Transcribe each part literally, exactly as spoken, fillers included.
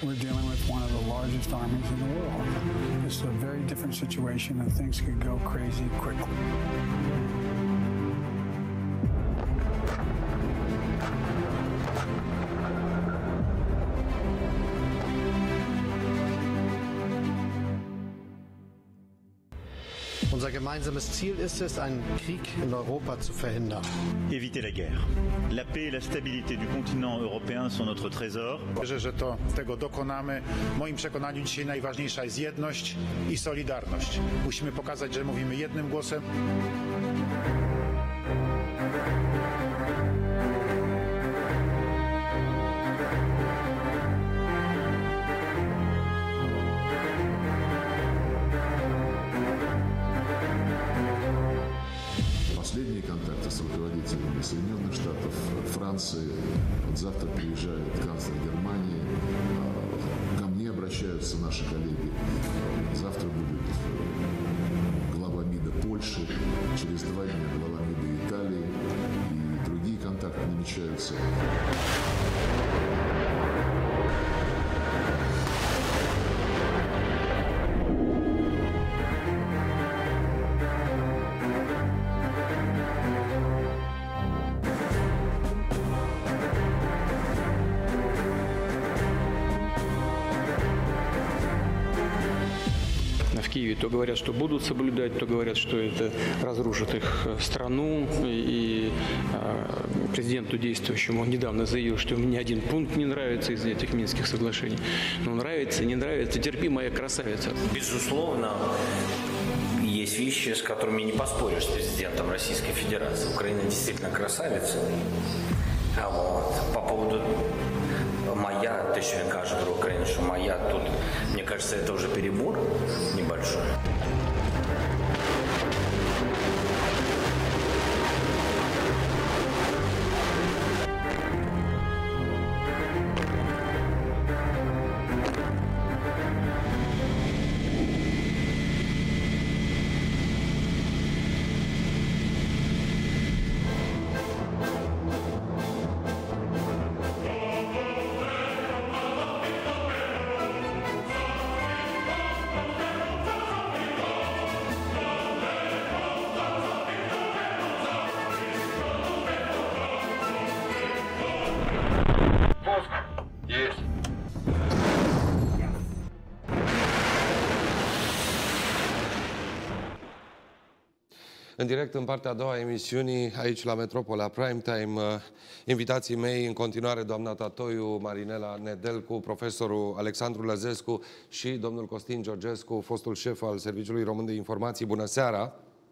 we're dealing with one of the largest armies in the world. It's a very different situation, and things could go crazy quickly. Unser gemeinsames Ziel ist es, einen Krieg in Europa zu verhindern. Éviter la guerre. La paix et la stabilité du continent européen sont notre trésor. Wierzę, że to tego dokonamy. W moim przekonaniu dzisiaj najważniejsza jest jedność i solidarność. Musimy pokazać, że mówimy jednym głosem. Последние контакты с руководителями Соединенных Штатов, Франции. Вот завтра приезжает канцлер Германии. Ко мне обращаются наши коллеги. Завтра будет глава МИДа Польши, через два дня глава МИДа Италии и другие контакты намечаются. В Киеве то говорят, что будут соблюдать, то говорят, что это разрушит их страну. И президенту действующему недавно заявил, что мне один пункт не нравится из этих Минских соглашений. Но нравится, не нравится, терпи, моя красавица. Безусловно, есть вещи, с которыми не поспоришь с президентом Российской Федерации. Украина действительно красавица. А вот по поводу моя, то есть он кажет про Украину, что моя, тут, мне кажется, это уже перебор небольшой. În direct, în partea a doua a emisiunii, aici la Metropola Primetime, invitații mei în continuare, doamna Tatoiu, Marinela Nedelcu, profesorul Alexandru Lăzescu și domnul Costin Georgescu, fostul șef al Serviciului Român de Informații. Bună seara!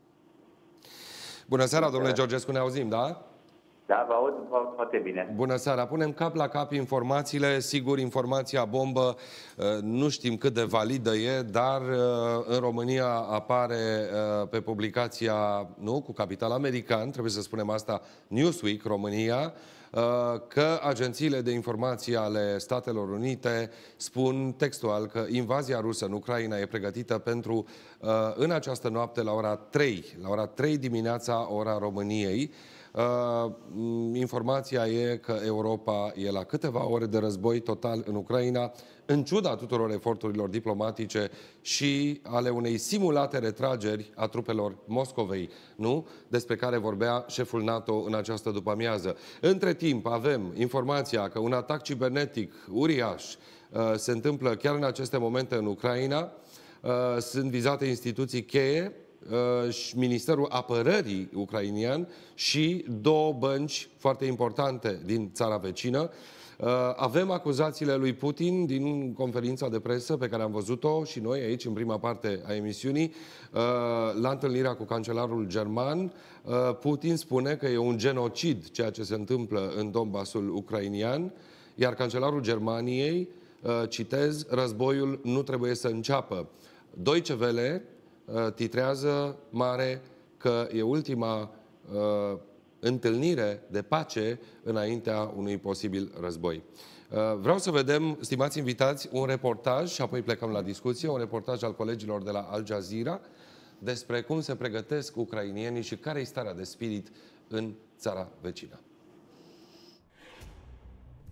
Bună seara, domnule Georgescu, ne auzim, da? Da, vă aud, vă aud foarte bine. Bună seara! Punem cap la cap informațiile. Sigur, informația bombă nu știm cât de validă e, dar în România apare pe publicația, nu, cu capital american, trebuie să spunem asta, Newsweek, România, că agențiile de informații ale Statelor Unite spun textual că invazia rusă în Ucraina e pregătită pentru în această noapte la ora trei, la ora trei dimineața, ora României. Uh, informația e că Europa e la câteva ore de război total în Ucraina, în ciuda tuturor eforturilor diplomatice și ale unei simulate retrageri a trupelor Moscovei, nu? Despre care vorbea șeful NATO în această după-amiază. Între timp avem informația că un atac cibernetic uriaș uh, se întâmplă chiar în aceste momente în Ucraina. Uh, sunt vizate instituții cheie, Ministerul Apărării ucrainian și două bănci foarte importante din țara vecină. Avem acuzațiile lui Putin din conferința de presă pe care am văzut-o și noi aici în prima parte a emisiunii. La întâlnirea cu cancelarul german, Putin spune că e un genocid ceea ce se întâmplă în Donbasul ucrainian, iar cancelarul Germaniei, citez, războiul nu trebuie să înceapă. Deutsche Welle titrează mare că e ultima uh, întâlnire de pace înaintea unui posibil război. Uh, vreau să vedem, stimați invitați, un reportaj și apoi plecăm la discuție, un reportaj al colegilor de la Al Jazeera despre cum se pregătesc ucrainienii și care e starea de spirit în țara vecină.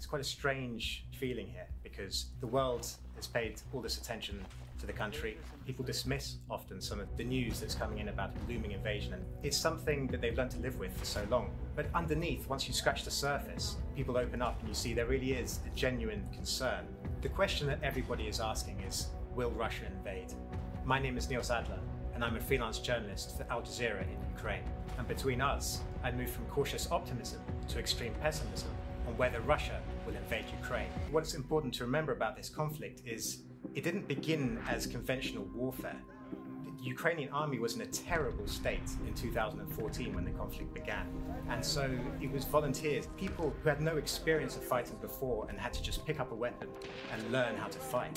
It's quite a strange feeling here because the world has paid all this attention to the country. People dismiss often some of the news that's coming in about a looming invasion, and it's something that they've learned to live with for so long. But underneath, once you scratch the surface, people open up and you see there really is a genuine concern. The question that everybody is asking is, will Russia invade? My name is Neil Sadler, and I'm a freelance journalist for Al Jazeera in Ukraine. And between us, I moved from cautious optimism to extreme pessimism on whether Russia will invade Ukraine. What's important to remember about this conflict is it didn't begin as conventional warfare. The Ukrainian army was in a terrible state in two thousand fourteen when the conflict began. And so it was volunteers, people who had no experience of fighting before and had to just pick up a weapon and learn how to fight.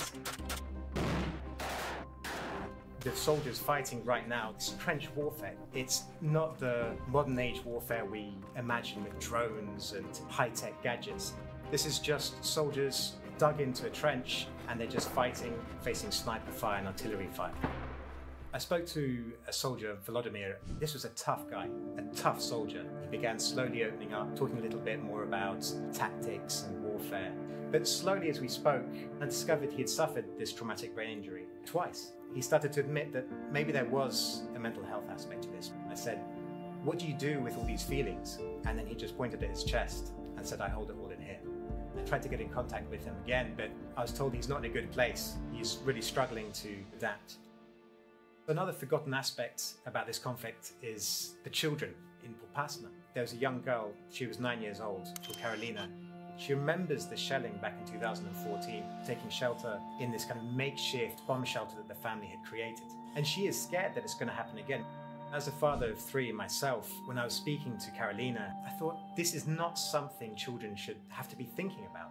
The soldiers fighting right now, it's trench warfare. It's not the modern age warfare we imagine with drones and high-tech gadgets. This is just soldiers dug into a trench and they're just fighting, facing sniper fire and artillery fire. I spoke to a soldier, Volodymyr. This was a tough guy, a tough soldier. He began slowly opening up, talking a little bit more about tactics and warfare. But slowly as we spoke, I discovered he had suffered this traumatic brain injury twice. He started to admit that maybe there was a mental health aspect to this. I said, what do you do with all these feelings? And then he just pointed at his chest and said, I hold it all in here. I tried to get in contact with him again, but I was told he's not in a good place. He's really struggling to adapt. Another forgotten aspect about this conflict is the children in Popasna. There was a young girl, she was nine years old, called Karolina. She remembers the shelling back in two thousand fourteen, taking shelter in this kind of makeshift bomb shelter that the family had created. And she is scared that it's going to happen again. As a father of three myself, when I was speaking to Karolina, I thought this is not something children should have to be thinking about.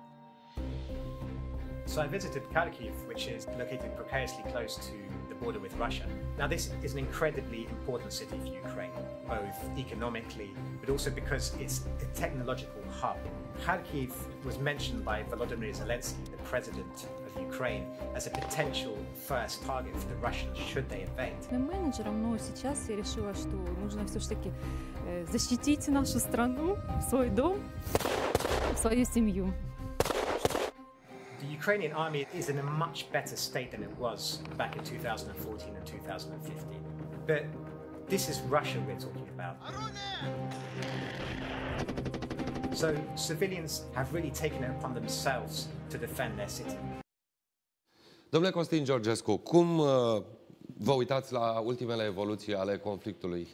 So I visited Kharkiv, which is located precariously close to the border with Russia. Now this is an incredibly important city for Ukraine, both economically, but also because it's a technological hub. Kharkiv was mentioned by Volodymyr Zelensky, the president of Ukraine, as a potential first target for the Russians should they invade. Менеджером, но сейчас я решила, что нужно все-таки защитить нашу страну, свой дом, свою семью. The Ukrainian army is in a much better state than it was back in two thousand fourteen and two thousand fifteen. But this is Russia we're talking about. So civilians have really taken it upon themselves to defend their city. Domnule Costin Georgescu, cum vă uitați la ultimele evoluții ale conflictului?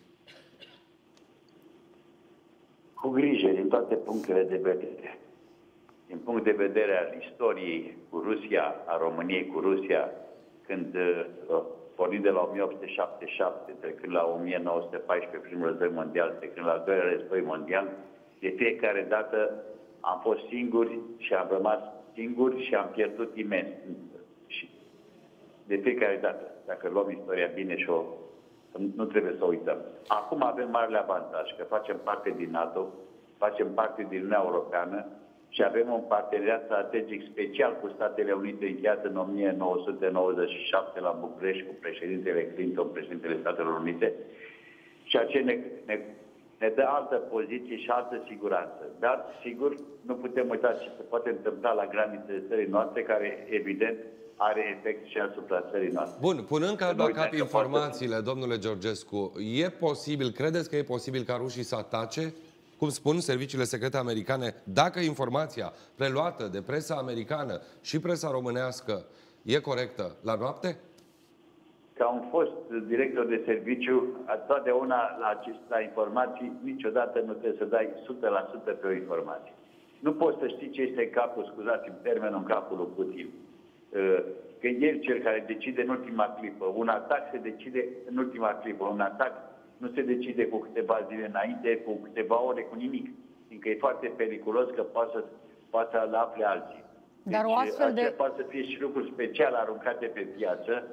Cu grijă din toate punctele de vedere. Din punct de vedere al istoriei cu Rusia, a României cu Rusia, când pornind de la o mie opt sute șaptezeci și șapte, trecând la o mie nouă sute paisprezece, primul război mondial, trecând la al doilea război mondial, de fiecare dată am fost singuri și am rămas singuri și am pierdut imens. Și de fiecare dată, dacă luăm istoria bine și o, nu trebuie să o uităm. Acum avem marele avantaj că facem parte din NATO, facem parte din Uniunea Europeană și avem un parteneriat strategic special cu Statele Unite încheiat în o mie nouă sute nouăzeci și șapte la București cu președintele Clinton, președintele Statelor Unite, ceea ce ne, ne, ne dă altă poziție și altă siguranță. Dar, sigur, nu putem uita ce se poate întâmpla la granițele țării noastre, care, evident, are efect și asupra țării noastre. Bun, punând cap la cap informațiile, domnule Georgescu, e posibil, credeți că e posibil ca rușii să atace, cum spun serviciile secrete americane, dacă informația preluată de presa americană și presa românească e corectă la noapte? Ca un fost director de serviciu, totdeauna la aceste informații, niciodată nu trebuie să dai o sută la sută pe o informație. Nu poți să știi ce este în capul, scuzați-mi termenul, în capul lui Putin. Că el cel care decide în ultima clipă. Un atac se decide în ultima clipă. Un atac nu se decide cu câteva zile înainte, cu câteva ore, cu nimic. Fiindcă e foarte periculos că poate să, poate să afle alții. Dar deci, o astfel de... poate să fie și lucruri speciale aruncate pe piață.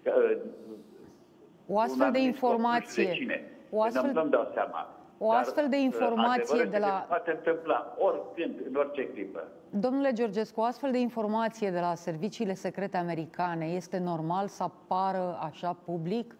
O astfel de informație... O astfel... Nu-mi dau seama. O astfel de informație de la... Poate întâmpla oricând, în orice clipă. Domnule Georgescu, o astfel de informație de la serviciile secrete americane este normal să apară așa public?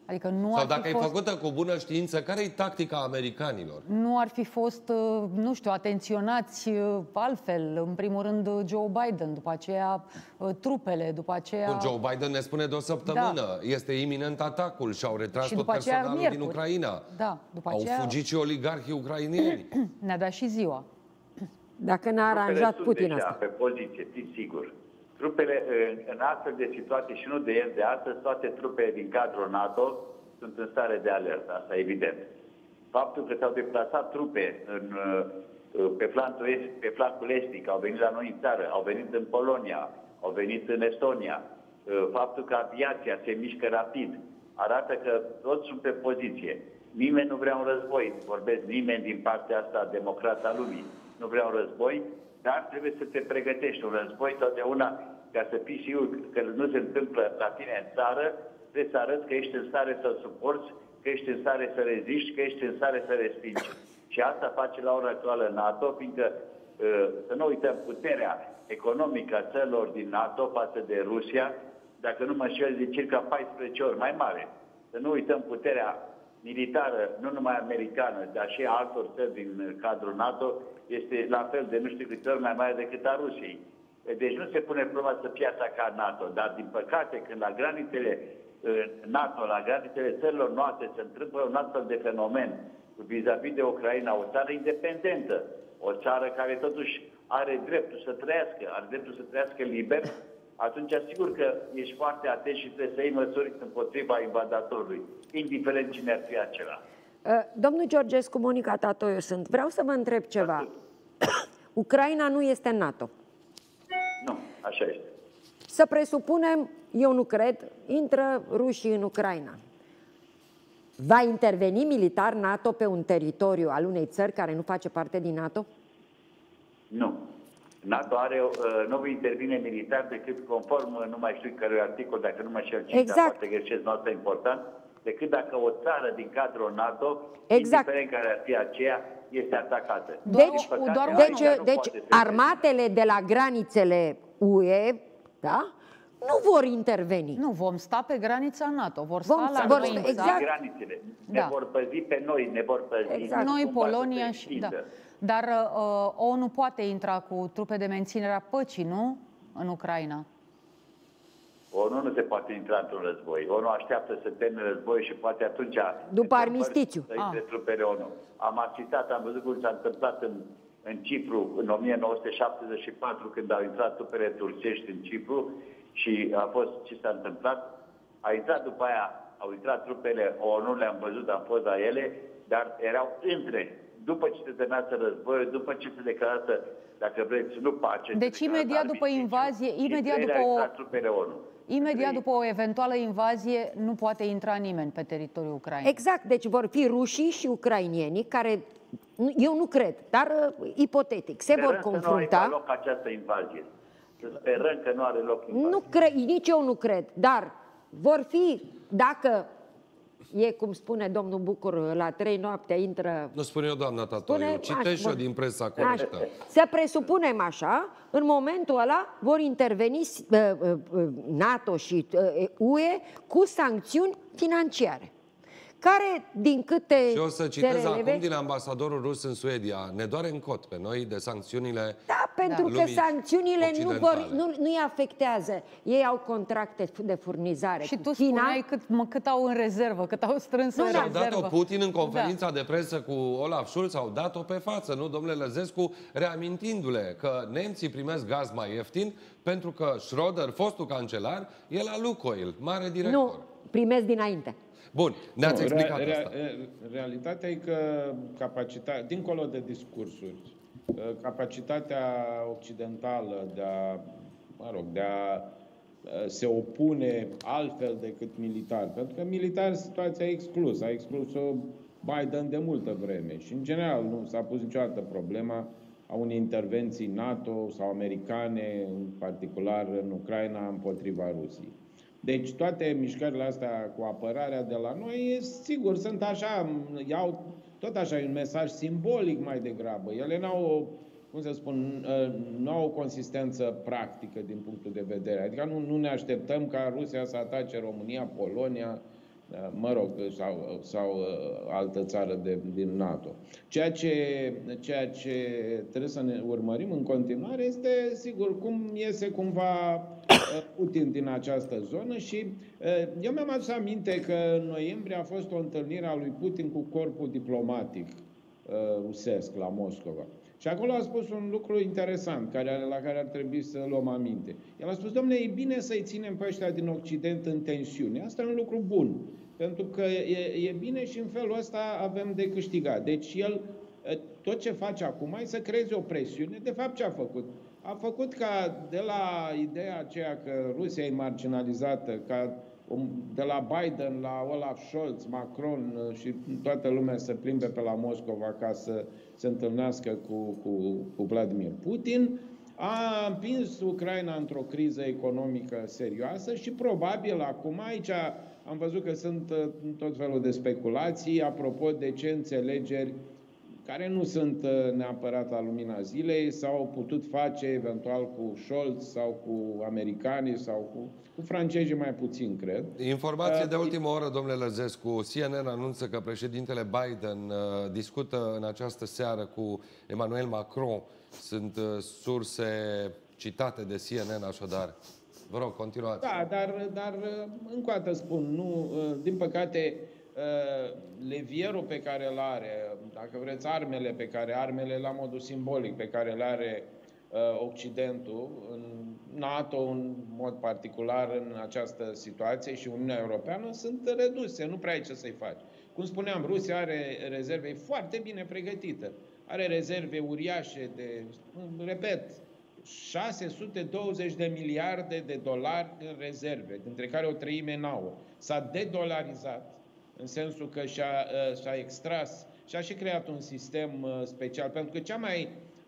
Adică nu Sau ar dacă fi e fost... făcută cu bună știință, care e tactica americanilor? Nu ar fi fost, nu știu, atenționați altfel. În primul rând Joe Biden, după aceea trupele, după aceea... Bun, Joe Biden ne spune de o săptămână. Da. Este iminent atacul și au retras și tot personalul din Ucraina. Da, după au aceea... fugit și oligarhii ucrainieni. Ne-a dat și ziua. Dacă n-a aranjat Putin asta. Pe poziție, fiți sigur. Trupele, în astfel de situații și nu de ieri, de astăzi, toate trupele din cadrul NATO sunt în stare de alertă, asta e evident. Faptul că s-au deplasat trupe în, pe, flancul est, pe flancul estic, au venit la noi în țară, au venit în Polonia, au venit în Estonia, faptul că aviația se mișcă rapid, arată că toți sunt pe poziție. Nimeni nu vrea un război, vorbesc nimeni din partea asta democrată a lumii, nu vrea un război, dar trebuie să te pregătești. Un război totdeauna, ca să fii sigur că nu se întâmplă la tine în țară, trebuie să arăți că ești în stare să suporți, că ești în stare să reziști, că ești în stare să respingi. Și asta face la ora actuală NATO, fiindcă, să nu uităm, puterea economică a țărilor din NATO față de Rusia, dacă nu mă înșel, de circa paisprezece ori mai mare. Să nu uităm puterea militară, nu numai americană, dar și a altor țări din cadrul NATO, este la fel de nu știu câte ori mai mare decât a Rusiei. Deci nu se pune problema să fie atacat NATO, dar din păcate când la granițele NATO, la granițele țărilor noastre se întâmplă un astfel de fenomen vis-a-vis de Ucraina, o țară independentă, o țară care totuși are dreptul să trăiască, are dreptul să trăiască liber, atunci sigur că ești foarte atent și trebuie să iei măsuri împotriva invadatorului, indiferent cine ar fi acela. Domnul Georgescu, Monica Tatoiu sunt. Vreau să vă întreb ceva. Ucraina nu este în NATO. Nu, așa este. Să presupunem, eu nu cred, intră rușii în Ucraina. Va interveni militar NATO pe un teritoriu al unei țări care nu face parte din NATO? Nu. NATO are, uh, nu intervine militar decât conform, nu mai știu cărui articol, dacă nu mă știu cine, exact. Poate greșesc, nu asta e important, decât dacă o țară din cadrul NATO, exact. indiferent care ar fi aceea, este atacată. Deci, păcate, doar, deci, deci armatele de la granițele U E, da? Nu vor interveni. Nu, vom sta pe granița NATO. Vor sta vom, la vor, granița. exact. granițele. Da. Ne vor păzi pe noi, ne vor păzi. Exact. Noi, Polonia și... Da. Dar uh, O N U poate intra cu trupe de menținere a păcii, nu? În Ucraina. O N U nu se poate intra într-un război. O N U așteaptă să termine război și poate atunci... După armistițiu. Să intre trupele O N U. Am asistat, am văzut cum s-a întâmplat în, în Cipru în o mie nouă sute șaptezeci și patru, când au intrat trupele turcești în Cipru și a fost ce s-a întâmplat. A intrat după aia, au intrat trupele O N U, le-am văzut, am fost la ele, dar erau între... După ce se terminase războiul, după ce se declarase, dacă vreți, nu pace... Deci imediat după invazie, imediat după o... Imediat după o eventuală invazie, nu poate intra nimeni pe teritoriul Ucrainei. Exact, deci vor fi rușii și ucrainienii care, eu nu cred, dar uh, ipotetic, se sperăm vor confrunta... Să nu are loc această invazie. Să sperăm că nu are loc invazie. Nu cred, nici eu nu cred, dar vor fi, dacă... E cum spune domnul Bucur, la trei noaptea intră... Nu spun eu, doamna Tatoiu, citesc și eu din presa corectă. Să presupunem așa, în momentul ăla vor interveni NATO și U E cu sancțiuni financiare. Care, din câte și o să citez releve... acum din ambasadorul rus în Suedia. Ne doare în cot pe noi de sancțiunile Da, pentru că sancțiunile nu vor, nu, nu îi afectează. Ei au contracte de furnizare. Și tu China... spuneai cât, mă, cât au în rezervă, cât au strâns nu, în și-au rezervă. dat-o Putin în conferința da. de presă cu Olaf Scholz, au dat-o pe față, nu, domnule Lăzescu, reamintindu-le că nemții primesc gaz mai ieftin pentru că Schröder, fostul cancelar, e la Lukoil, mare director. Nu, primesc dinainte. Bun, ne-ați nu, explicat rea, asta. Rea, realitatea e că capacitatea, dincolo de discursuri, capacitatea occidentală de a, mă rog, de a se opune altfel decât militar, pentru că militar situația a exclus, a exclus-o Biden de multă vreme și în general nu s-a pus niciodată problema a unei intervenții NATO sau americane, în particular în Ucraina, împotriva Rusiei. Deci toate mișcările astea cu apărarea de la noi, sigur, sunt așa, iau tot așa un mesaj simbolic mai degrabă. Ele n-au o, cum să spun, nu au o consistență practică din punctul de vedere. Adică nu, nu ne așteptăm ca Rusia să atace România, Polonia, mă rog, sau, sau altă țară de, din NATO. Ceea ce, ceea ce trebuie să ne urmărim în continuare este, sigur, cum iese cumva Putin din această zonă și eu mi-am adus aminte că în noiembrie a fost o întâlnire a lui Putin cu corpul diplomatic rusesc la Moscova. Și acolo a spus un lucru interesant, care, la care ar trebui să luăm aminte. El a spus, dom'le, e bine să-i ținem pe ăștia din Occident în tensiune. Asta e un lucru bun, pentru că e, e bine și în felul ăsta avem de câștigat. Deci el, tot ce face acum e să creeze o presiune. De fapt, ce a făcut? A făcut ca de la ideea aceea că Rusia e marginalizată, ca de la Biden la Olaf Scholz, Macron și toată lumea să plimbe pe la Moscova ca să se întâlnească cu, cu, cu Vladimir Putin, a împins Ucraina într-o criză economică serioasă și probabil acum aici am văzut că sunt tot felul de speculații apropo de ce înțelegeri care nu sunt neapărat la lumina zilei s-au putut face eventual cu Scholz sau cu americanii sau cu, cu francezii mai puțin, cred. Informație de ultimă oră, domnule Lăzescu. C N N anunță că președintele Biden uh, discută în această seară cu Emmanuel Macron. Sunt uh, surse citate de C N N, așadar. Vă rog, continuați. Da, dar, dar încă o dată spun, nu, din păcate, levierul pe care îl are, dacă vreți, armele pe care, armele la modul simbolic pe care le are Occidentul, în NATO în mod particular în această situație și Uniunea Europeană, sunt reduse, nu prea ai ce să-i faci. Cum spuneam, Rusia are rezerve foarte bine pregătită, are rezerve uriașe de, repet, șase sute douăzeci de miliarde de dolari în rezerve, dintre care o treime nouă. S-a dedolarizat, în sensul că și-a, și-a extras și-a și creat un sistem special, pentru că cea mai,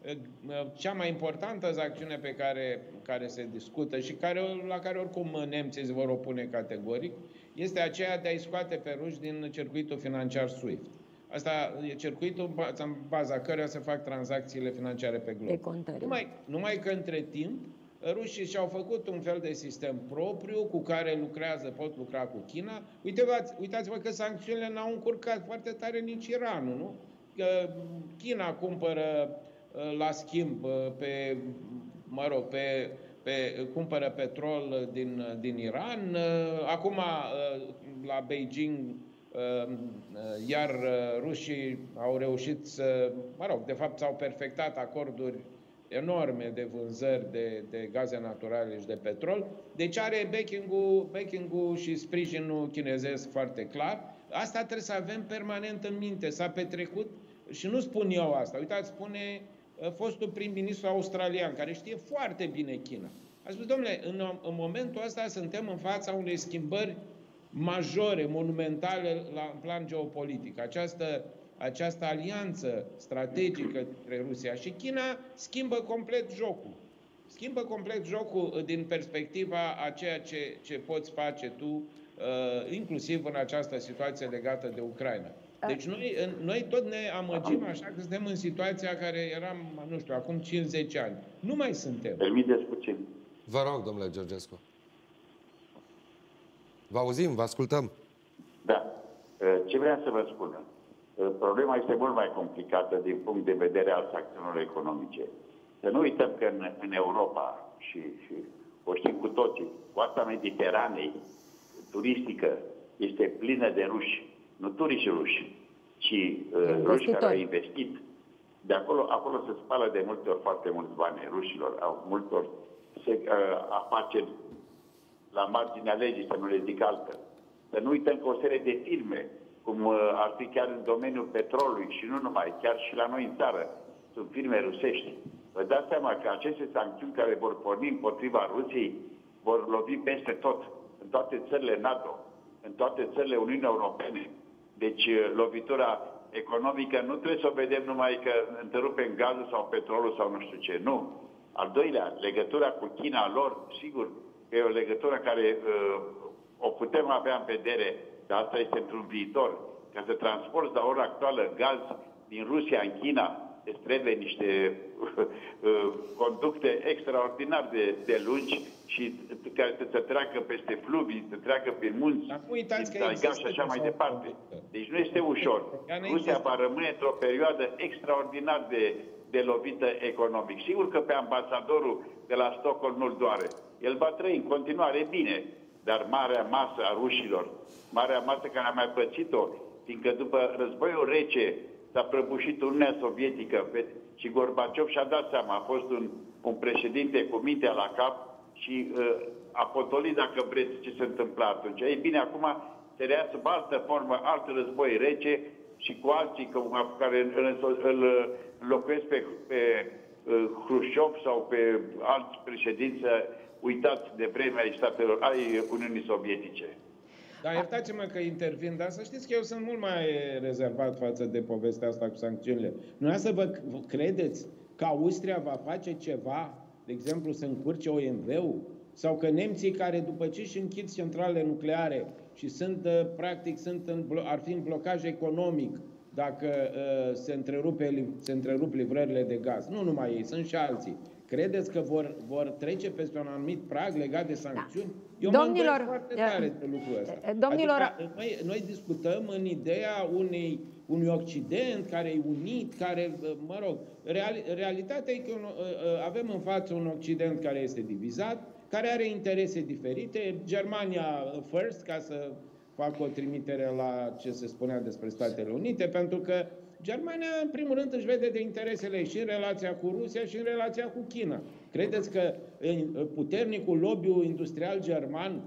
cea mai importantă acțiune pe care, care se discută și care, la care oricum nemții se vor opune categoric, este aceea de a-i scoate pe ruși din circuitul financiar SWIFT. Asta e circuitul în baza căruia se fac tranzacțiile financiare pe glob. Numai, numai că între timp rușii și-au făcut un fel de sistem propriu cu care lucrează, pot lucra cu China. Uite-vă, uitați-vă că sancțiunile n-au încurcat foarte tare nici Iranul, nu? Că China cumpără la schimb pe, mă rog, pe, pe, cumpără petrol din, din Iran. Acum la Beijing iar rușii au reușit să, mă rog, de fapt s-au perfectat acorduri enorme de vânzări de, de gaze naturale și de petrol. Deci are backing-ul, backing-ul și sprijinul chinezesc foarte clar. Asta trebuie să avem permanent în minte. S-a petrecut, și nu spun eu asta, uitați, spune fostul prim-ministru australian, care știe foarte bine China. A spus, domnule, în, în momentul ăsta suntem în fața unei schimbări majore, monumentale la, în plan geopolitic. Această, această alianță strategică între Rusia și China schimbă complet jocul. Schimbă complet jocul din perspectiva a ceea ce, ce poți face tu, uh, inclusiv în această situație legată de Ucraina. Deci noi, noi tot ne amăgim așa că suntem în situația care eram, nu știu, acum cinci zece ani. Nu mai suntem. Permiteți puțin. Vă rog, domnule Georgescu. Vă auzim, vă ascultăm. Da. Ce vreau să vă spun? Problema este mult mai complicată din punct de vedere al sancțiunilor economice. Să nu uităm că în, în Europa, și, și o știm cu toții, coasta Mediteranei turistică este plină de ruși. Nu turiști ruși, ci uh, ruși care au investit. De acolo, acolo se spală de multe ori foarte mulți bani rușilor. Au multor se, uh, afaceri la marginea legii, să nu le zic altfel. Să nu uităm că o serie de firme, cum uh, ar fi chiar în domeniul petrolului și nu numai, chiar și la noi în țară, sunt firme rusești. Vă dați seama că aceste sancțiuni care vor porni împotriva Rusiei vor lovi peste tot, în toate țările NATO, în toate țările Uniunii Europene. Deci lovitura economică nu trebuie să o vedem numai că întrerupem gazul sau petrolul sau nu știu ce. Nu. Al doilea, legătura cu China lor, sigur că e o legătură care uh, o putem avea în vedere, dar asta este într-un viitor. Ca să transporti la ora actuală gaz din Rusia în China, Deci trebuie niște conducte extraordinar de, de lungi și care să treacă peste fluvii, să treacă prin munți, și așa mai departe. Deci nu este ușor. Rusia va rămâne într-o perioadă extraordinar de, de lovită economic. Sigur că pe ambasadorul de la Stockholm nu-l doare. El va trăi în continuare bine, dar marea masă a rușilor, marea masă care a mai pățit-o, fiindcă după războiul rece s-a prăbușit Uniunea Sovietică și Gorbaciov și-a dat seama, a fost un, un președinte cu mintea la cap și uh, a potolit, dacă vreți, ce se întâmpla atunci. Ei bine, acum se rea sub altă formă, alt război rece și cu alții care îl, îl înlocuiesc pe, pe uh, Hrușciov sau pe alți președinți uitați de vremea ai statelor, ai Uniunii Sovietice. Dar iertați-mă că intervin, dar să știți că eu sunt mult mai rezervat față de povestea asta cu sancțiunile. Nu să vă credeți că Austria va face ceva, de exemplu, să încurce O M V-ul? Sau că nemții care după ce își închid centralele nucleare și sunt, practic, sunt în, ar fi în blocaj economic dacă uh, se, întrerupe, se întrerup livrările de gaz. Nu numai ei, sunt și alții. Credeți că vor, vor trece peste un anumit prag legat de sancțiuni? Da. Eu domnilor, mă îndoiesc foarte tare de lucrul ăsta. Domnilor, adică noi, noi discutăm în ideea unei, unui Occident care e unit, care, mă rog, real, realitatea e că un, avem în față un Occident care este divizat, care are interese diferite. Germania first, ca să fac o trimitere la ce se spunea despre Statele Unite, pentru că Germania, în primul rând, își vede de interesele și în relația cu Rusia și în relația cu China. Credeți că puternicul lobby industrial german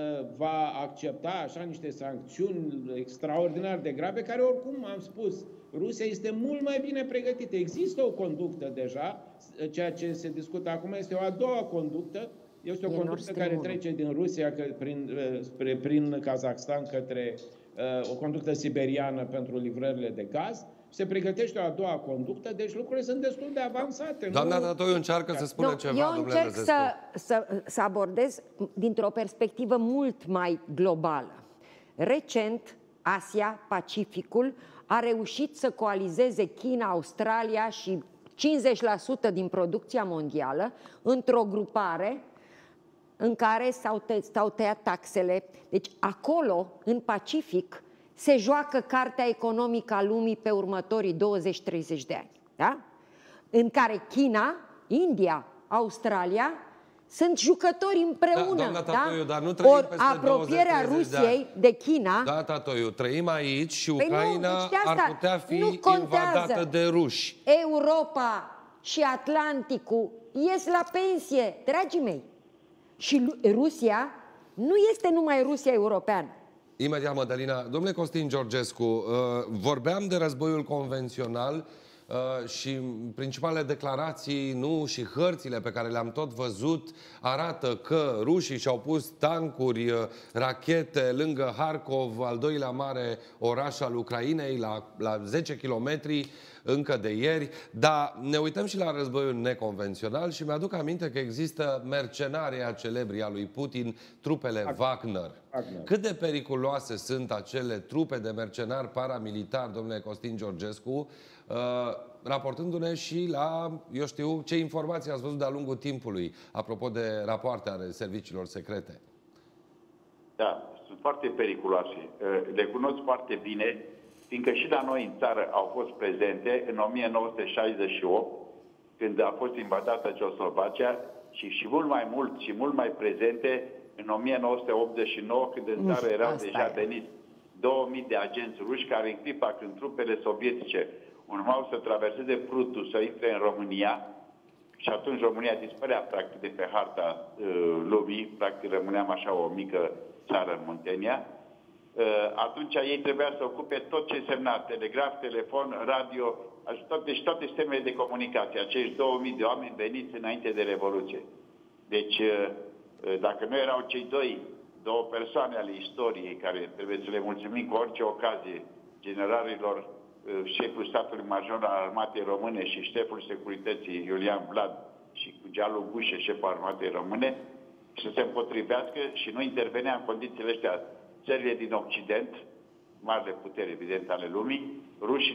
va accepta așa niște sancțiuni extraordinar de grave, care oricum, am spus, Rusia este mult mai bine pregătită. Există o conductă deja, ceea ce se discută acum este o a doua conductă, este o conductă care trece din Rusia că, prin, spre, prin Kazakhstan către uh, o conductă siberiană pentru livrările de gaz. Se pregătește o a doua conductă, deci lucrurile sunt destul de avansate. Doamna Tatoiu încearcă să spună nu, ceva, eu încerc să, să, să abordez dintr-o perspectivă mult mai globală. Recent, Asia, Pacificul, a reușit să coalizeze China, Australia și cincizeci la sută din producția mondială într-o grupare în care s-au tăiat, tăiat taxele. Deci acolo, în Pacific, se joacă cartea economică a lumii pe următorii douăzeci treizeci de ani. Da? În care China, India, Australia sunt jucători împreună. Da, Tatoiu, da? dar nu trăim Or, peste apropierea Rusiei de, de China... Da, Tatoiu, trăim aici și păi Ucraina nu, deci ar putea fi invadată de ruși. Europa și Atlanticul ies la pensie, dragii mei. Și Rusia nu este numai Rusia europeană. Imediat, Mădălina. Domnule Costin Georgescu, vorbeam de războiul convențional și principalele declarații, nu, și hărțile pe care le-am tot văzut arată că rușii și-au pus tancuri, rachete lângă Harkov, al doilea mare oraș al Ucrainei, la, la zece kilometri încă de ieri, dar ne uităm și la războiul neconvențional și mi-aduc aminte că există mercenarii celebri a lui Putin, trupele Wagner. Wagner. Cât de periculoase sunt acele trupe de mercenari paramilitari, domnule Costin Georgescu, uh, raportându-ne și la, eu știu, ce informații ați văzut de-a lungul timpului, apropo de rapoarte ale serviciilor secrete? Da, sunt foarte periculoase. Le cunosc foarte bine, fiindcă și la noi în țară au fost prezente în o mie nouă sute șaizeci și opt, când a fost invadată Ceoslovacia, și, și mult mai mult și mult mai prezente în o mie nouă sute optzeci și nouă, când în țară erau deja veniți două mii de agenți ruși, care în clipa când trupele sovietice urmau să traverseze Prutul, să intre în România, și atunci România dispărea practic de pe harta uh, lumii, practic rămâneam așa o mică țară în Muntenia. Atunci ei trebuia să ocupe tot ce însemna telegraf, telefon, radio, deci toate sistemele de comunicație, acești două mii de oameni veniți înainte de Revoluție. Deci, dacă nu erau cei doi, două persoane ale istoriei, care trebuie să le mulțumim cu orice ocazie, generalilor, șeful statului major al armatei române și șeful securității Iulian Vlad și cu Gealu Gușe, șeful armatei române, să se împotrivească și nu intervenea în condițiile astea țările din Occident, marile puteri, evident, ale lumii. Rușii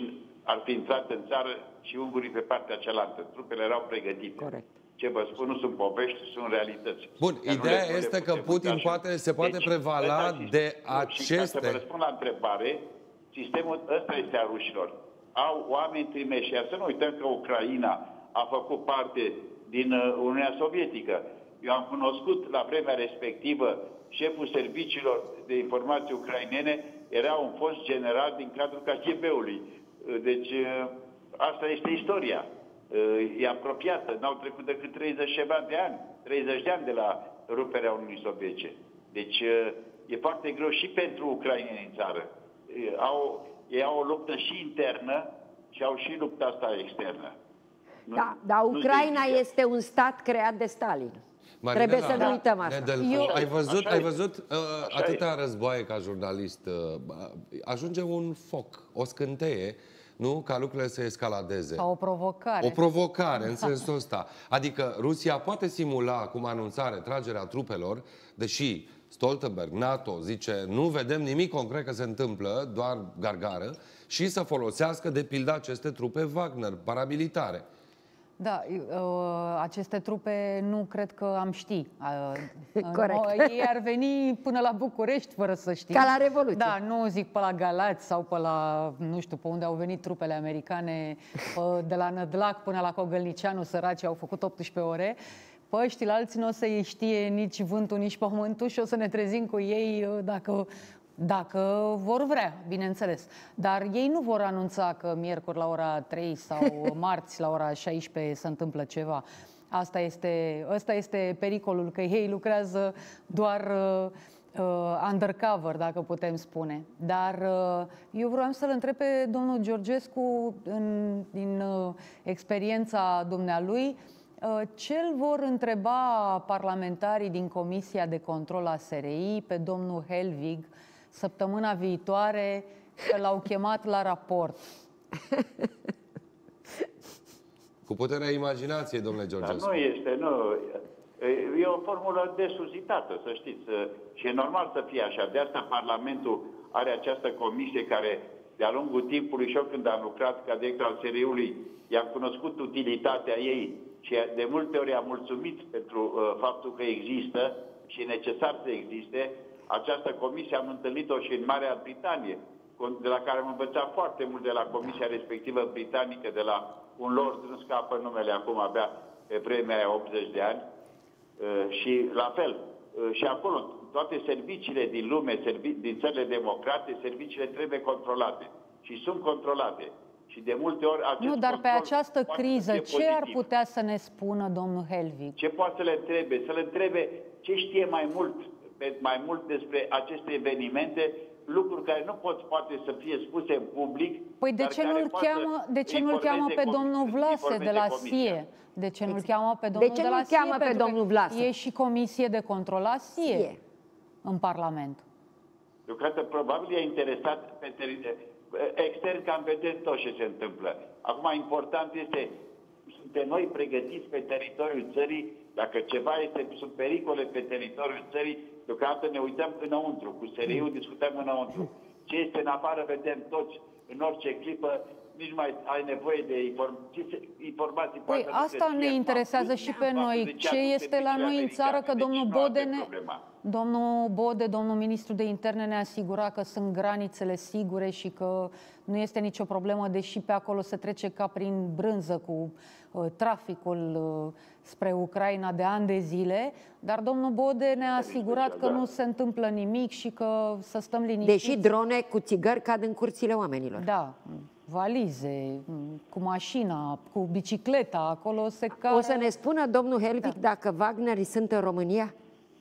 ar fi intrat în țară și ungurii pe partea cealaltă. Trupele erau pregătite. Corect. Ce vă spun nu sunt povești, sunt realități. Bun, Dar ideea le, este că Putin poate, se poate deci, prevala de aceste... Și ca să vă aceste... răspund la întrebare, sistemul ăsta este a rușilor. Au oameni trimeși. Iar să nu uităm că Ucraina a făcut parte din Uniunea Sovietică. Eu am cunoscut la vremea respectivă șeful serviciilor de informații ucrainene, era un fost general din cadrul K G B-ului. Deci asta este istoria. E apropiată. N-au trecut decât treizeci ceva de ani. treizeci de ani de la ruperea Uniunii Sovietice. Deci e foarte greu și pentru ucraineni în țară. Au, ei au o luptă și internă și au și lupta asta externă. Da, dar Ucraina este un stat creat de Stalin. Marinela, Trebuie să nu uităm asta. Nedel, Eu, ai văzut, ai văzut uh, atâtea războaie ca jurnalist. Uh, ajunge un foc, o scânteie, nu? Ca lucrurile să escaladeze. Sau o provocare. O provocare, în sensul ăsta. Adică Rusia poate simula, cum anunța retragerea trupelor, deși Stoltenberg, NATO, zice, nu vedem nimic concret că se întâmplă, doar gargară, și să folosească, de pildă, aceste trupe Wagner, paramilitare. Da, aceste trupe nu cred că am ști. Corect. Ei ar veni până la București fără să știe. Ca la Revoluție. Da, nu zic pe la Galați sau pe la, nu știu, pe unde au venit trupele americane, de la Nădlac până la Cogălnicianu, săracii au făcut optsprezece ore. Pe ăștia alții nu o să-i știe nici vântul, nici pământul și o să ne trezim cu ei dacă... Dacă vor vrea, bineînțeles. Dar ei nu vor anunța că miercuri la ora trei sau marți la ora șaisprezece se întâmplă ceva. Asta este, ăsta este pericolul, că ei lucrează doar uh, uh, undercover, dacă putem spune. Dar uh, eu vreau să-l întreb pe domnul Georgescu, în, din uh, experiența dumnealui, uh, ce îl vor întreba parlamentarii din Comisia de Control a S R I pe domnul Helvig săptămâna viitoare, că l-au chemat la raport. Cu puterea imaginației, domnule Georgescu. Dar nu este, nu. E o formulă desusitată, să știți. Și e normal să fie așa. De asta Parlamentul are această comisie care, de-a lungul timpului, și eu când am lucrat ca director al S R I-ului, i-am cunoscut utilitatea ei și de multe ori am mulțumit pentru uh, faptul că există și e necesar să existe. Această comisie am întâlnit-o și în Marea Britanie, de la care am învățat foarte mult de la comisia respectivă britanică, de la un lord, nu scapă numele acum, abia pe premia aia optzeci de ani. Și la fel, și acolo, toate serviciile din lume, din țările democrate, serviciile trebuie controlate. Și sunt controlate. Și de multe ori acest Nu, dar pe această criză, ce pozitiv. ar putea să ne spună domnul Helvig? Ce poate să le întrebe? Să le întrebe ce știe mai mult mai mult despre aceste evenimente, lucruri care nu pot poate să fie spuse în public. Păi de ce nu-l cheamă, de ce nu-l cheamă pe domnul Vlase de la S I E? De ce nu-l cheamă pe domnul de ce de la nu-l S I E? cheamă pe domnul Vlase? E și comisie de control a S I E în Parlament. Eu cred că probabil e interesat pe extern ca în vedere tot ce se întâmplă. Acum important este, suntem noi pregătiți pe teritoriul țării, dacă ceva este sub pericole pe teritoriul țării, deocamdată ne uităm înăuntru, cu S R I-ul discutăm înăuntru. Ce este în afară vedem toți, în orice clipă, nici mai ai nevoie de informații. informații păi asta ne interesează și pe noi. Ce este la noi în țară, că domnul Bode, ne... domnul Bode, domnul ministru de interne ne asigura că sunt granițele sigure și că nu este nicio problemă, deși pe acolo se trece ca prin brânză cu uh, traficul uh, spre Ucraina de ani de zile, dar domnul Bode ne-a asigurat că nu se întâmplă nimic și că să stăm liniștiți. Deși drone cu țigări cad în curțile oamenilor. Da, valize, cu mașina, cu bicicleta, acolo se care... O să ne spună domnul Helvig da. dacă Wagnerii sunt în România?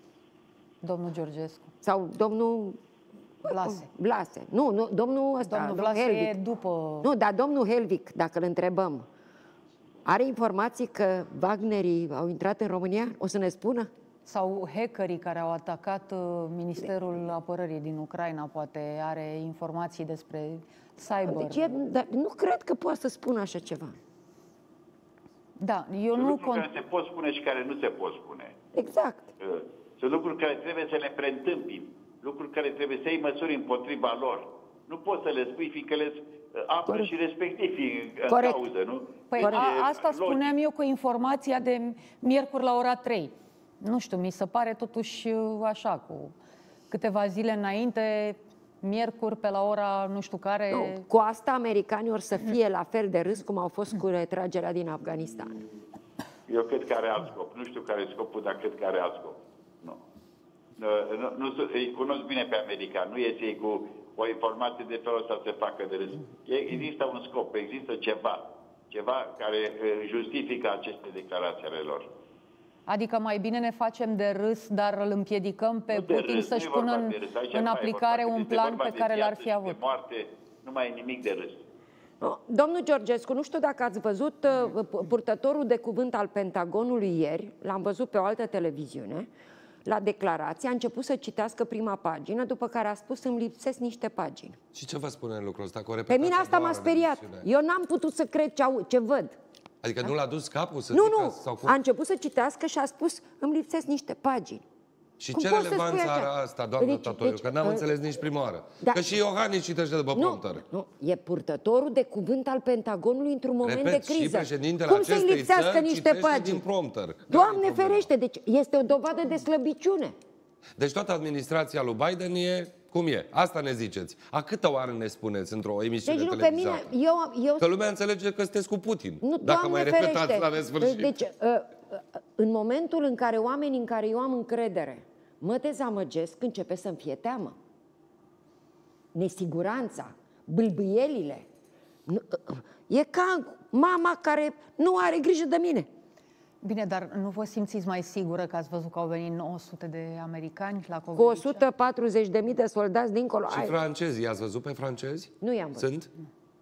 Domnul Georgescu. Sau domnul... Vlase. Vlase. Nu, nu, domnul ăsta, domnul, domnul Vlase Helvig. e după... Nu, dar domnul Helvig, dacă îl întrebăm, are informații că Wagnerii au intrat în România? O să ne spună? Sau hackerii care au atacat Ministerul Apărării din Ucraina, poate are informații despre cyber. Deci, e, dar nu cred că poate să spună așa ceva. Da, eu Sunt nu... lucruri care se pot spune și care nu se pot spune. Exact. Sunt lucruri care trebuie să le preîntâmpini, lucruri care trebuie să iei măsuri împotriva lor. Nu poți să le spui, fiindcă le apără Corect. și respectivii în Corect. cauză, nu? Păi Corect. a, asta E spuneam eu cu informația de miercuri la ora trei. Nu știu, mi se pare totuși așa, cu câteva zile înainte, miercuri pe la ora nu știu care... Nu, cu asta americanii or să fie la fel de râs cum au fost cu retragerea din Afganistan. Eu cred că are alt scop. Nu știu care e scopul, dar cred că are alt scop. Nu. Nu, nu, nu îi cunosc bine pe americani. Nu ies ei cu o informație de felul ăsta să se facă de râs. Există un scop, există ceva. Ceva care justifică aceste declarații ale lor. Adică mai bine ne facem de râs, dar îl împiedicăm pe Putin să-și pună în, în aplicare un plan pe care l-ar fi avut. De moarte, nu mai e nimic de râs. Domnul Georgescu, nu știu dacă ați văzut purtătorul de cuvânt al Pentagonului ieri, l-am văzut pe o altă televiziune, la declarație, a început să citească prima pagină, după care a spus îmi lipsesc niște pagini. Și ce vă spune în lucrul ăsta? Pe mine asta m-a speriat. Eu n-am putut să cred ce, au, ce văd. Adică nu l-a dus capul să Nu, zică, nu, sau cum? a început să citească și a spus îmi lipsesc niște pagini. Și Cum ce poți să relevanță spui are așa? asta, doamnă Deci- Tatoiu? deci, Că n-am uh, înțeles nici prima oară. da. Că și Iohannis citește după Nu, prompter. nu, e purtătorul de cuvânt al Pentagonului într-un moment Repet, de criză. și președintele Cum să-i acestei lipsească țări niște citește pagini? din prompter. Doamne ferește, deci este o dovadă de slăbiciune. Deci toată administrația lui Biden e cum e. Asta ne ziceți. A câtă oară ne spuneți într-o emisiune Deci nu pe televizată? mine, eu... eu Că lumea înțelege că sunteți cu Putin. Nu, dacă Doamne mai repetați ferește. la nesfârșit. Deci, uh, uh, în momentul în care oamenii în care eu am încredere mă dezamăgesc, începe să-mi fie teamă. Nesiguranța, bâlbâielile. Nu, uh, e ca mama care nu are grijă de mine. Bine, dar nu vă simțiți mai sigură că ați văzut că au venit nouă sute de americani la Cu Covelice? o sută patruzeci de mii de soldați dincolo. Și Ai- francezii, i-ați văzut pe francezi? Nu i-am văzut. Sunt?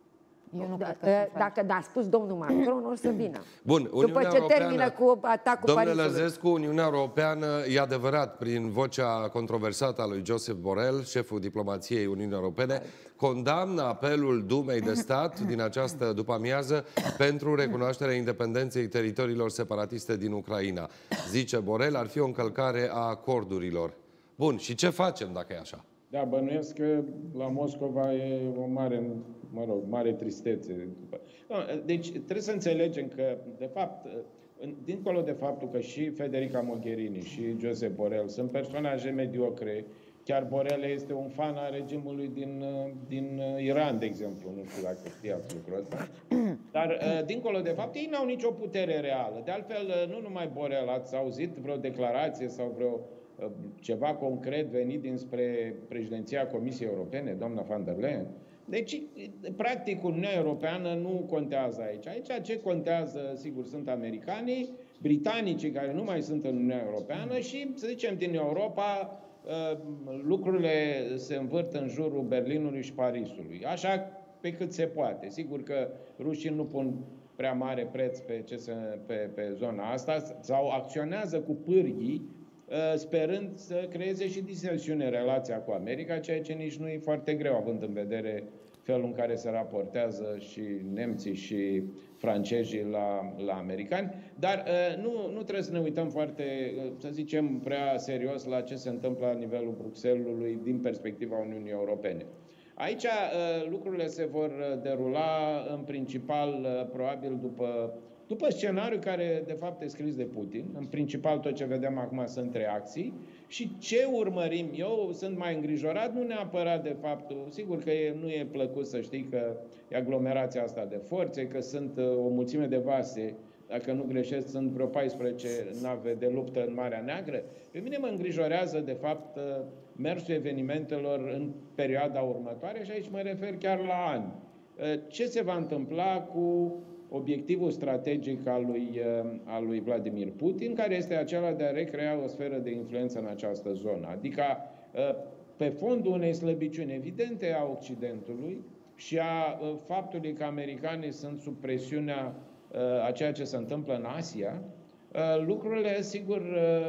Eu nu Da, cred că uh, sunt dacă n-a spus domnul Macron, or să vină. Bun, După Uniunea ce Europeană, termină cu atacul domnule Parisului. Lăzescu, Uniunea Europeană, e adevărat, prin vocea controversată a lui Josep Borrell, șeful diplomației Uniunii Europene, condamnă apelul Dumei de Stat din această după-amiază pentru recunoașterea independenței teritoriilor separatiste din Ucraina. Zice Borrell, ar fi o încălcare a acordurilor. Bun, și ce facem dacă e așa? Da, bănuiesc că la Moscova e o mare, mă rog, mare tristețe. Deci trebuie să înțelegem că, de fapt, dincolo de faptul că și Federica Mogherini și Josep Borrell sunt personaje mediocre, chiar Borrell este un fan al regimului din, din Iran, de exemplu, nu știu dacă știați lucrul ăsta. Dar, dincolo de fapt, ei n-au nicio putere reală. De altfel, nu numai Borrell, ați auzit vreo declarație sau vreo ceva concret venit dinspre președinția Comisiei Europene, doamna van der Leyen. Deci, practic, Uniunea Europeană nu contează aici. Aici ce contează, sigur, sunt americanii, britanicii care nu mai sunt în Uniunea Europeană și, să zicem, din Europa lucrurile se învârt în jurul Berlinului și Parisului. Așa pe cât se poate. Sigur că rușii nu pun prea mare preț pe, ce se, pe, pe zona asta sau acționează cu pârghii sperând să creeze și disensiune în relația cu America, ceea ce nici nu e foarte greu, având în vedere felul în care se raportează și nemții și francezii la, la americani. Dar nu, nu trebuie să ne uităm foarte, să zicem, prea serios la ce se întâmplă la nivelul Bruxellesului din perspectiva Uniunii Europene. Aici lucrurile se vor derula în principal, probabil, după După scenariul care, de fapt, e scris de Putin, în principal tot ce vedem acum sunt reacții și ce urmărim eu, sunt mai îngrijorat, nu neapărat de faptul, sigur că e, nu e plăcut să știi că e aglomerația asta de forțe, că sunt o mulțime de vase, dacă nu greșesc, sunt vreo paisprezece nave de luptă în Marea Neagră. Pe mine mă îngrijorează, de fapt, mersul evenimentelor în perioada următoare și aici mă refer chiar la ani. Ce se va întâmpla cu obiectivul strategic al lui, al lui Vladimir Putin, care este acela de a recrea o sferă de influență în această zonă. Adică, pe fondul unei slăbiciuni evidente a Occidentului și a faptului că americanii sunt sub presiunea a ceea ce se întâmplă în Asia, lucrurile, sigur,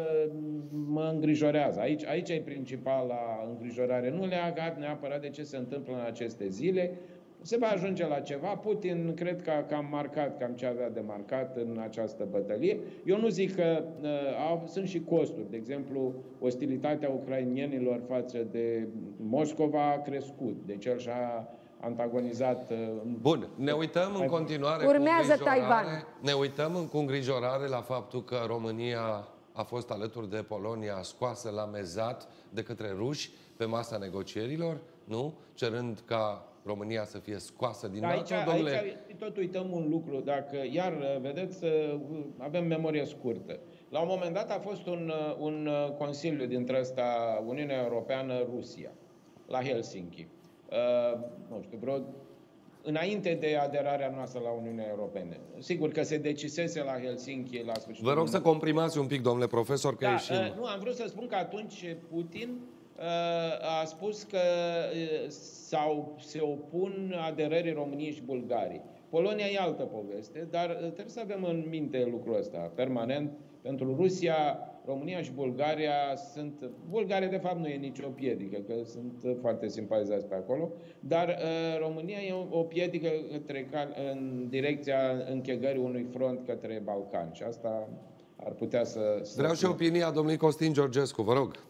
mă îngrijorează. Aici, aici e principala îngrijorare. Nu legat neapărat de ce se întâmplă în aceste zile. Se va ajunge la ceva. Putin cred că a cam marcat cam ce avea de marcat în această bătălie. Eu nu zic că uh, au, sunt și costuri. De exemplu, ostilitatea ucrainienilor față de Moscova a crescut. Deci el și-a antagonizat... Uh, Bun, ne uităm în continuare Urmează cu Taiwan. Ne uităm cu îngrijorare la faptul că România a fost alături de Polonia scoasă la mezat de către ruși pe masa negocierilor, nu? Cerând ca România să fie scoasă din NATO, aici, domnule... Aici tot uităm un lucru. Dacă, iar, vedeți, avem memorie scurtă. La un moment dat a fost un, un consiliu dintre ăsta, Uniunea Europeană-Rusia, la Helsinki. Uh, nu știu, vreo... înainte de aderarea noastră la Uniunea Europeană. Sigur că se decisese la Helsinki la sfârșitul... Vă rog să comprimați un pic, domnule profesor, că da, ieșim... Uh, nu, am vrut să spun că atunci Putin a spus că sau se opun aderării României și Bulgariei. Polonia e altă poveste, dar trebuie să avem în minte lucrul ăsta permanent. Pentru Rusia, România și Bulgaria sunt... Bulgaria, de fapt, nu e nicio piedică, că sunt foarte simpatizați pe acolo, dar uh, România e o, o piedică către, în direcția închegării unui front către Balcani. Și asta ar putea să... Vreau și opinia domnului Costin Georgescu, vă rog.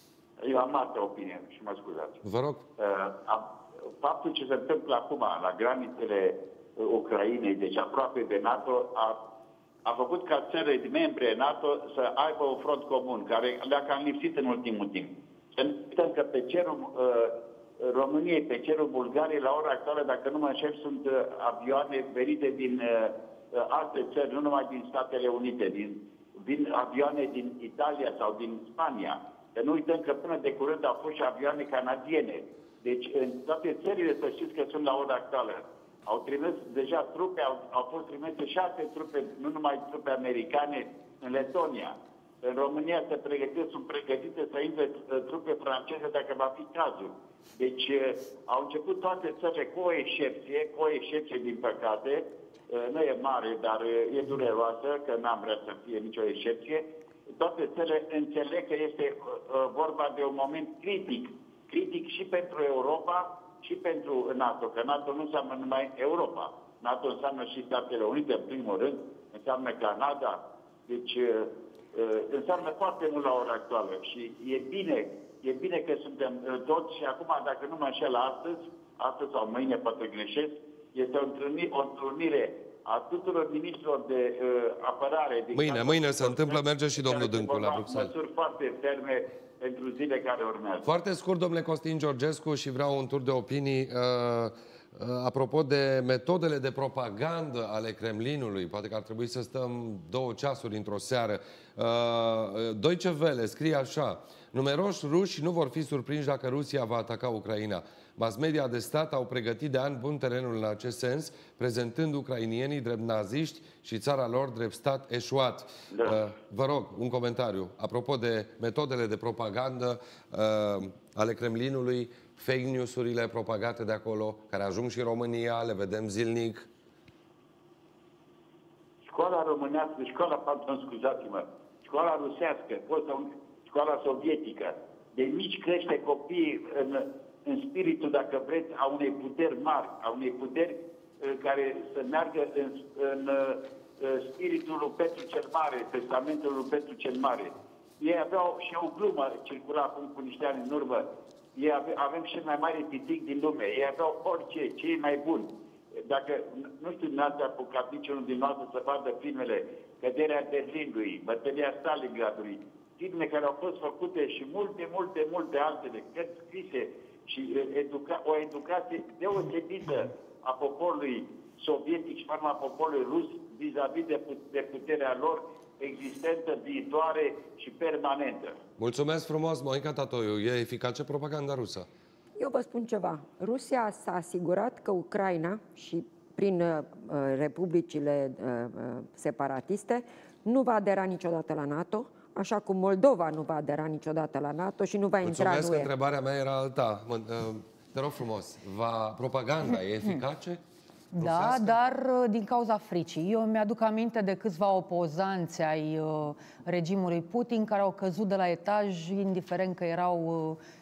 Eu am altă opinie și mă scuzați. Vă rog. Uh, faptul ce se întâmplă acum la granițele Ucrainei, deci aproape de NATO, a, a făcut ca țările membre NATO să aibă un front comun, care le-a cam lipsit în ultimul timp. Să nu uităm că pe cerul uh, României, pe cerul Bulgariei, la ora actuală, dacă nu mă înșel, sunt uh, avioane venite din uh, alte țări, nu numai din Statele Unite, din, din avioane din Italia sau din Spania. Să nu uităm că până de curând au fost și avioane canadiene. Deci în toate țările, să știți că sunt la ora actuală. Au trimis deja trupe, au, au fost trimise șase trupe, nu numai trupe americane, în Letonia. În România se pregătesc, sunt pregătite să intre trupe franceze dacă va fi cazul. Deci au început toate țările cu o excepție, cu o excepție din păcate. Nu e mare, dar e dureroasă, că n-am vrea să fie nicio excepție. Toate țările înțeleg că este uh, vorba de un moment critic. Critic și pentru Europa și pentru NATO. Că NATO nu înseamnă numai Europa. NATO înseamnă și Statele Unite, în primul rând. Înseamnă Canada. Deci uh, uh, înseamnă foarte mult la ora actuală. Și e bine, e bine că suntem uh, toți. Și acum, dacă nu mă înșel astăzi, astăzi sau mâine, poate greșesc, este o întâlnire, o întâlnire a tuturor ministrilor de uh, apărare. De mâine, mâine se întâmplă, merge și domnul Dâncu la Bruxelles. Măsuri foarte ferme pentru zile care urmează. Foarte scurt, domnule Costin Georgescu, și vreau un tur de opinii. Uh, uh, apropo de metodele de propagandă ale Kremlinului, poate că ar trebui să stăm două ceasuri într-o seară. Uh, Deutsche Welle scrie așa: numeroși ruși nu vor fi surprinși dacă Rusia va ataca Ucraina. Mass media de stat au pregătit de ani bun terenul în acest sens, prezentând ucrainienii drept naziști și țara lor drept stat eșuat. Da. Uh, vă rog, un comentariu. Apropo de metodele de propagandă uh, ale Kremlinului, fake news-urile propagate de acolo, care ajung și în România, le vedem zilnic. Școala românească, școala, pardon, scuzați-mă, școala rusească, școala sovietică, de mici crește copiii în... în spiritul, dacă vreți, a unei puteri mari, a unei puteri uh, care să meargă în, în uh, spiritul lui Petru cel Mare, testamentul lui Petru cel Mare. Ei aveau și o glumă, circula acum cu niște ani în urmă, ei ave, avem cel mai mare pitic din lume, ei aveau orice, cei mai buni. Dacă, nu știu, n-ați apucat niciunul din noastre să vadă filmele Căderea Berlinului, Bătălia Stalingradului, filme care au fost făcute și multe, multe, multe altele, cărți scrise, și educa, o educație deosebită a poporului sovietic și a poporului rus vis-a-vis de, de puterea lor existentă, viitoare și permanentă. Mulțumesc frumos, Monica Tatoiu. E eficace propaganda rusă? Eu vă spun ceva. Rusia s-a asigurat că Ucraina și prin uh, republicile uh, separatiste nu va adera niciodată la NATO, așa cum Moldova nu va adera niciodată la NATO și nu va intra în U E. Mulțumesc, întrebarea mea era alta. Te rog frumos, va, propaganda e eficace? Da, rusească? Dar din cauza fricii. Eu mi-aduc aminte de câțiva opozanți ai uh, regimului Putin care au căzut de la etaj, indiferent că erau uh,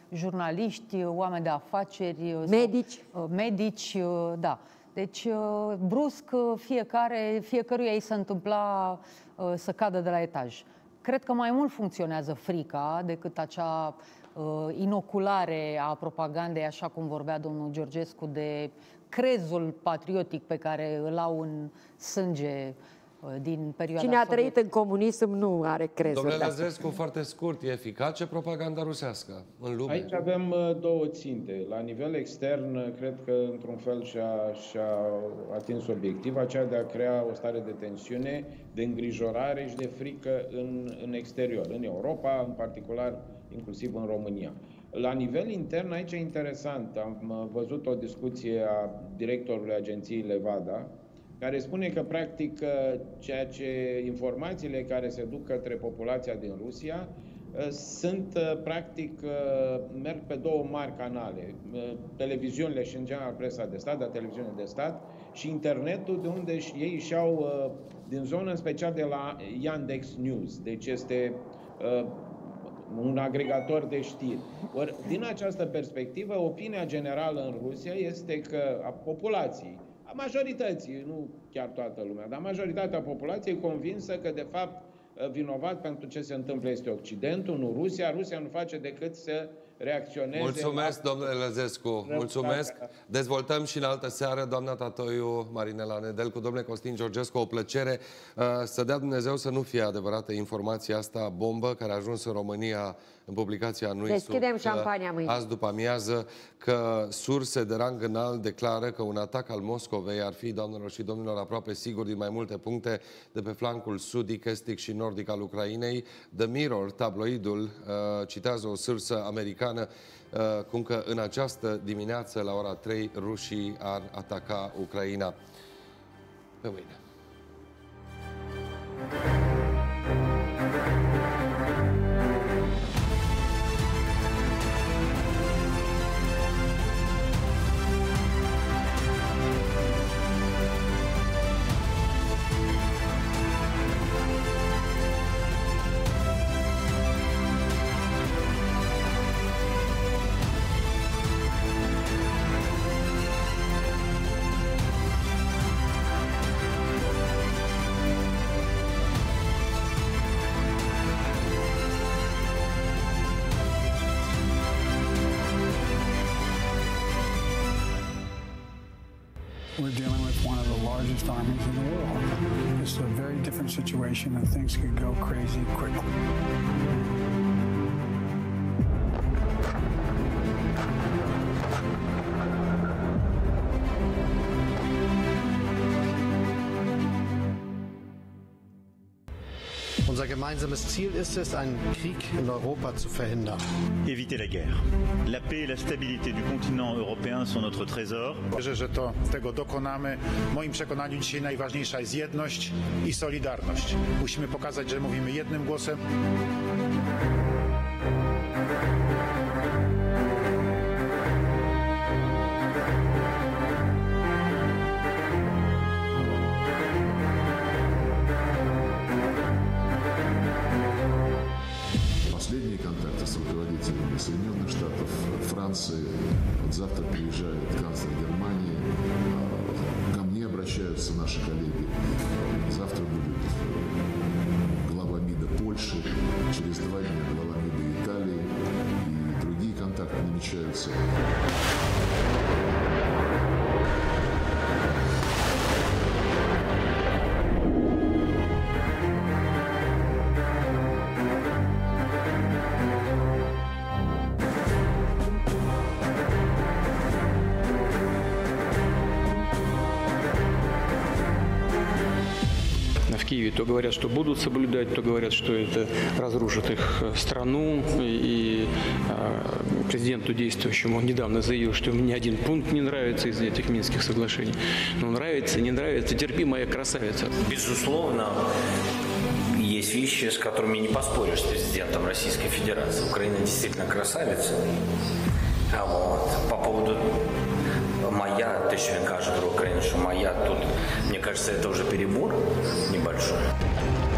jurnaliști, oameni de afaceri, medici, sau, medici, da. Deci, brusc, fiecare, fiecăruia îi se întâmpla să cadă de la etaj. Cred că mai mult funcționează frica decât acea uh, inoculare a propagandei, așa cum vorbea domnul Georgescu, de crezul patriotic pe care îl au în sânge uh, din perioada Cine a sovietică. trăit în comunism nu are crezul. Domnule Lăzescu, foarte scurt, e eficace propaganda rusească în lume? Aici avem două ținte. La nivel extern, cred că într-un fel și-a, și-a atins obiectiv, aceea de a crea o stare de tensiune, de îngrijorare și de frică în, în exterior, în Europa, în particular, inclusiv în România. La nivel intern, aici e interesant. Am văzut o discuție a directorului agenției Levada, care spune că, practic, ceea ce informațiile care se duc către populația din Rusia sunt, practic, merg pe două mari canale. Televiziunile și, în general, presa de stat, dar televiziunile de stat și internetul, de unde ei își au, din zonă, în special de la Yandex News. Deci este un agregator de știri. Or, din această perspectivă, opinia generală în Rusia este că a populației, a majorității, nu chiar toată lumea, dar majoritatea populației e convinsă că, de fapt, vinovat pentru ce se întâmplă este Occidentul, nu Rusia. Rusia nu face decât să reacționeze. Mulțumesc, la... domnule Lăzescu. Mulțumesc. Dezvoltăm și în altă seară, doamna Tatoiu, Marinela Nedelcu, domnule Costin Georgescu, o plăcere. Să dea Dumnezeu să nu fie adevărată informația asta bombă care a ajuns în România în publicația Nui Deschidem șampania mâine. Azi după amiază, că surse de rang înalt declară că un atac al Moscovei ar fi, doamnelor și domnilor, aproape sigur din mai multe puncte de pe flancul sudic, estic și nordic al Ucrainei. The Mirror, tabloidul, uh, citează o sursă americană uh, cum că în această dimineață, la ora trei, rușii ar ataca Ucraina. Pe mâine. We're dealing with one of the largest armies in the world. It's a very different situation and things could go crazy quickly. Unser gemeinsames Ziel ist es, einen Krieg in Europa zu verhindern. Éviter la guerre. La paix et la stabilité du continent européen sont notre trésor. Wierzę, że to tego dokonamy. W moim przekonaniu dzisiaj najważniejsza jest jedność i solidarność. Musimy pokazać, że mówimy jednym głosem. Соединенных Штатов, Франции. Вот завтра приезжает канцлер Германии. Ко мне обращаются наши коллеги. Завтра будет глава МИДа Польши, через два дня глава МИДа Италии и другие контакты намечаются. В Киеве то говорят, что будут соблюдать, то говорят, что это разрушит их страну. И президенту действующему недавно заявил, что мне один пункт не нравится из этих Минских соглашений. Ну, нравится, не нравится, терпи, моя красавица. Безусловно, есть вещи, с которыми не поспоришь с президентом Российской Федерации. Украина действительно красавица. А вот по поводу моя, те, що він каже про Україну, що моя тут, мне кажется, это уже перебор небольшой.